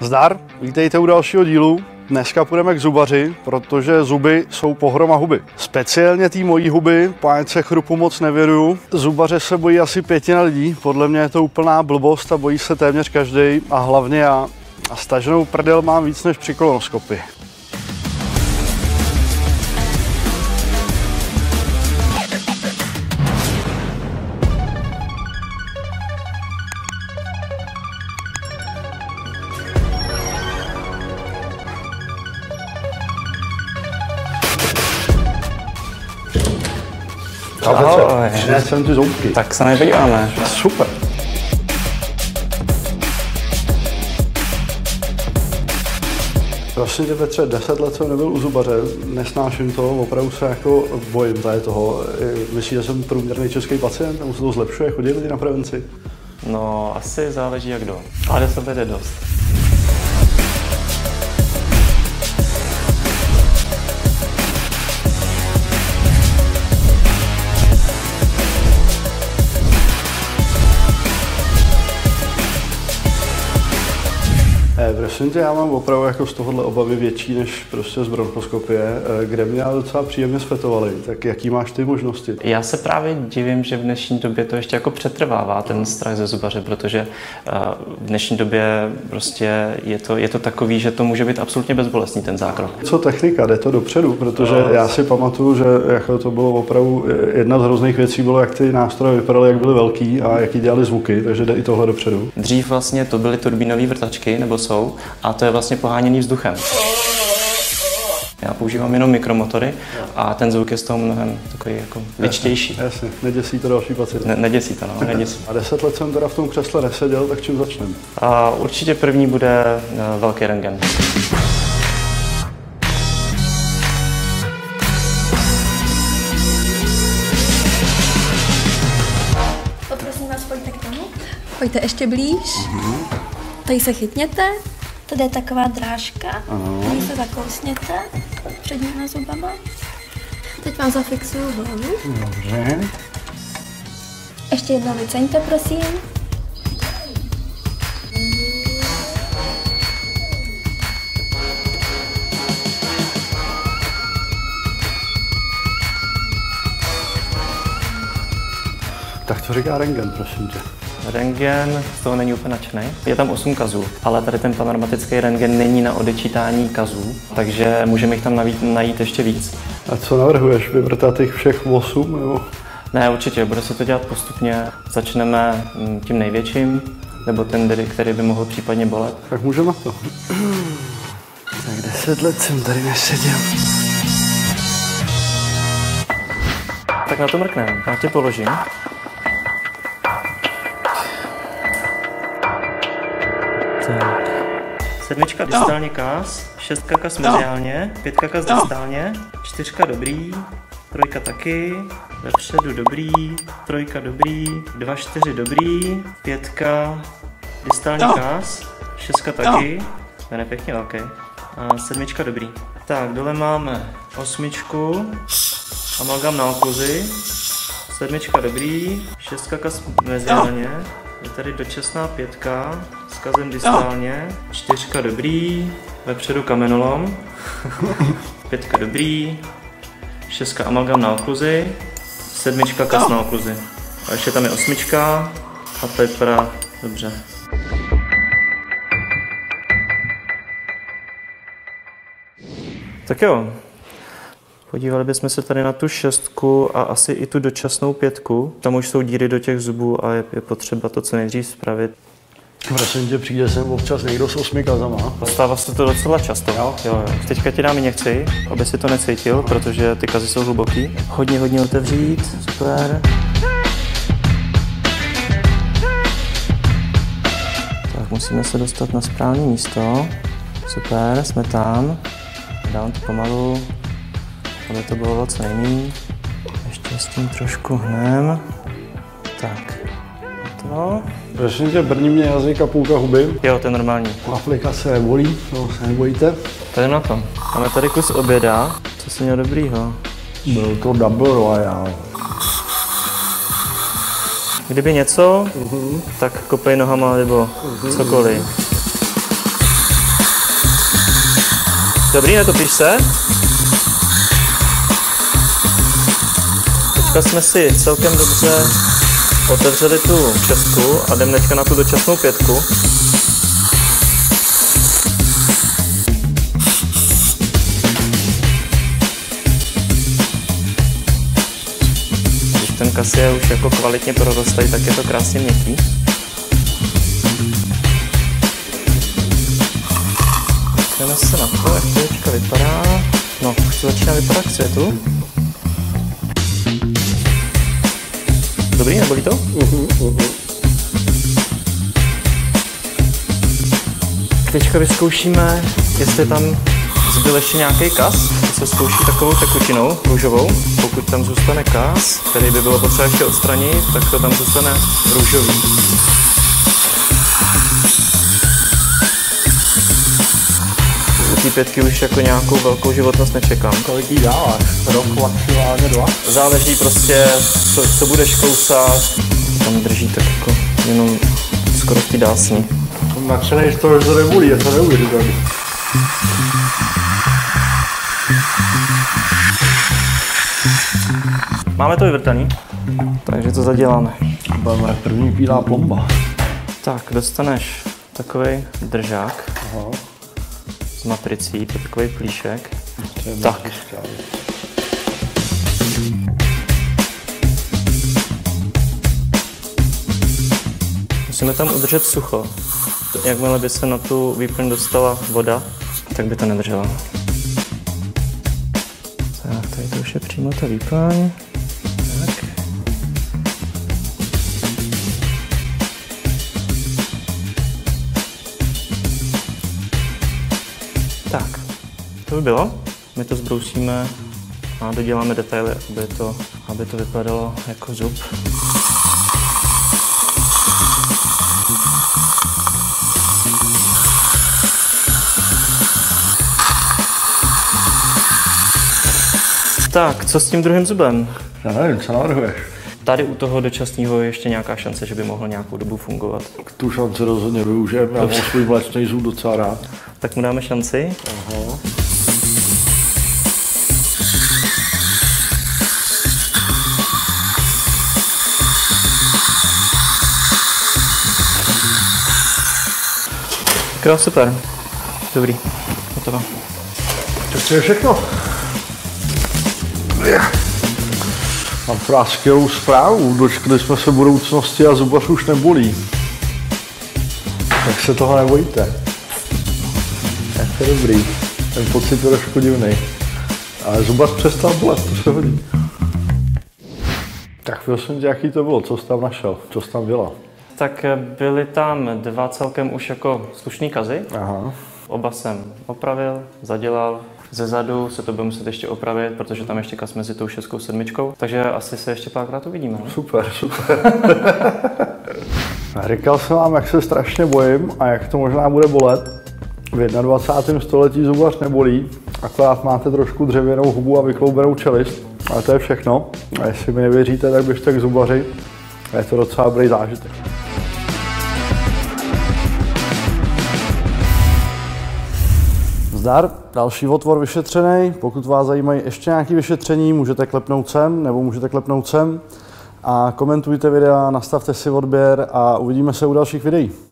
Zdar, vítejte u dalšího dílu. Dneska půjdeme k zubaři, protože zuby jsou pohroma huby. Speciálně té mojí huby, páč se chrupu moc nevěruju. Zubaře se bojí asi 1/5 lidí, podle mě je to úplná blbost a bojí se téměř každý a hlavně já. A staženou prdel mám víc než při kolonoskopii. Ahoj. Přines jsem ty zoubky. Tak se nepodíváme. Super. Prosím tě, Petře, 10 let jsem nebyl u zubaře, nesnáším to, opravdu se jako bojím tady toho. Myslíš, že jsem průměrný český pacient, nebo se to zlepšuje, chodí lidi na prevenci? No, asi záleží jak kdo, ale 10 let je dost. Prosím tě, já mám opravdu jako z tohohle obavy větší než prostě z bronchoskopie, kde mě docela příjemně sfetovali. Tak jaký máš ty možnosti? Já se právě divím, že v dnešní době to ještě jako přetrvává ten strach ze zubaře, protože v dnešní době prostě je to takový, že to může být absolutně bezbolestný ten zákrok. Co technika, jde to dopředu, protože já si pamatuju, že jako to bylo opravdu jedna z hrozných věcí bylo, jak ty nástroje vypadaly, jak byly velký a jaký dělali zvuky, takže jde i tohle dopředu. Dřív vlastně to byly turbínové vrtačky, nebo jsou, a to je vlastně poháněný vzduchem. Já používám jenom mikromotory a ten zvuk je z toho mnohem takový jako ličtější. Jasně, neděsí to další pacienty. Neděsí to, no, neděsí. A 10 let jsem teda v tom křesle neseděl, tak čím začneme? A určitě první bude velký rentgen. Poprosím vás, pojďte k tomu. Pojďte ještě blíž. Tady se chytněte. Tady je taková drážka. Tady se zakousněte předníma zubama. Teď vám zafixuju hlavu. Dobře. Ještě jednou vyceňte, prosím. Tak co říká rentgen, prosím tě? Rentgen z toho není úplně nadšený. Je tam 8 kazů, ale tady ten panoramatický rentgen není na odečítání kazů, takže můžeme jich tam najít ještě víc. A co navrhuješ? Vyvrtat jich všech 8? Nebo? Ne, určitě, bude se to dělat postupně. Začneme tím největším, nebo ten, který by mohl případně bolet. Tak můžeme na to. Tak 10 let jsem tady neseděl. Tak na to mrkneme. Já tě položím. Tak. 7 distálně kas, 6 kas mediálně, 5 kas distálně, 4 dobrý, 3 taky, vepředu dobrý, 3 dobrý, 2, 4 dobrý, 5 distální kas, 6 taky, ten je pěkně velký, a 7 dobrý. Tak, dole máme 8, amalgam na okluzi, 7 dobrý, 6 kas mediálně, je tady dočasná 5 s kazem distálně, 4 dobrý, vepředu kamenolom, 5 dobrý, 6 amalgam na okluzi, 7 kas na okluzi. A ještě tam je 8 a to vypadá dobře. Tak jo, podívali bychom se tady na tu 6 a asi i tu dočasnou 5. Tam už jsou díry do těch zubů a je potřeba to co nejdřív spravit. Prosím tě, přijde sem občas někdo s 8 kazama. Stává se to docela často. Jo. Teďka ti dám injekci, aby si to necítil, protože ty kazy jsou hluboký. Hodně otevřít, super. Tak musíme se dostat na správné místo. Super, jsme tam. Dám to pomalu, aby to bylo co nejméně. Ještě s tím trošku hnem. Tak. To. Prosím tě, brní mě jazyk a půlka huby. Jo, to je normální. Aplikace bolí, no se nebojíte. Tady na to. Máme tady kus oběda. Co jsi měl dobrýho? Byl to Double Royale. Kdyby něco, tak kopej nohama nebo cokoliv. Dobrý, netopíš se? Teďka jsme si celkem dobře otevřeli tu šestku a jdeme teďka na tu dočasnou 5. Když ten kas je už jako kvalitně prorostlý, tak je to krásně měkký. Jdeme se na to, jak to teďka vypadá. No, už to začíná vypadat k světu. Dobrý, nebolí to? Teďka vyzkoušíme, jestli tam zbyl ještě nějaký kas. To se zkouší takovou tekutinou růžovou. Pokud tam zůstane kas, který by bylo potřeba ještě odstranit, tak to tam zůstane růžový. U té 5 už jako nějakou velkou životnost nečekám. Kolik jí dáváš? Rok, maximálně 2? Záleží prostě, co budeš kousat. Tam drží tak jako jenom skoro v té dásni. Nadšenej z toho, že to nebolí, je to neuvěřitelný. Máme to vyvrtaný, takže to zaděláme. Máme první bílá plomba. Tak, dostaneš takový držák. Aha. S matricí, takový plíšek. Tak. Musíme tam udržet sucho. Jakmile by se na tu výplň dostala voda, tak by to nedrželo. Tak, tady to už je přímo ta výplň. Tak. Tak, to by bylo. My to zbrousíme a doděláme detaily, aby to vypadalo jako zub. Tak, co s tím druhým zubem? Já nevím, co navrhuješ? Tady u toho dočasného je ještě nějaká šance, že by mohl nějakou dobu fungovat. Tu šanci rozhodně využijem, já mám svůj mléčný zub docela rád. Tak mu dáme šanci. Aha. Tak super. Dobrý. Hotovo. To je všechno. Mám pro vás skvělou zprávu. Dočkali jsme se budoucnosti a zubař už nebolí. Tak se toho nebojíte. Tak to je dobrý. Ten pocit je trošku divný. Ale zubař přestal bolet, to se hodí. Tak prosím tě, jaký to bylo? Co jsi tam našel? Co jsi tam dělal? Tak byly tam 2 celkem už jako slušný kazy. Aha. Oba jsem opravil, zadělal. Ze zadu se to bude muset ještě opravit, protože tam ještě kas mezi tou 6 a 7. Takže asi se ještě párkrát uvidíme. Ne? Super, super. Říkal jsem vám, jak se strašně bojím a jak to možná bude bolet. V 21. století zubař nebolí, akorát máte trošku dřevěnou hubu a vykloubenou čelist. Ale to je všechno. A jestli mi nevěříte, tak běžte k zubaři. Je to docela dobrý zážitek. Zdar, další otvor vyšetřený. Pokud vás zajímají ještě nějaké vyšetření, můžete klepnout sem nebo můžete klepnout sem. A komentujte videa, nastavte si odběr a uvidíme se u dalších videí.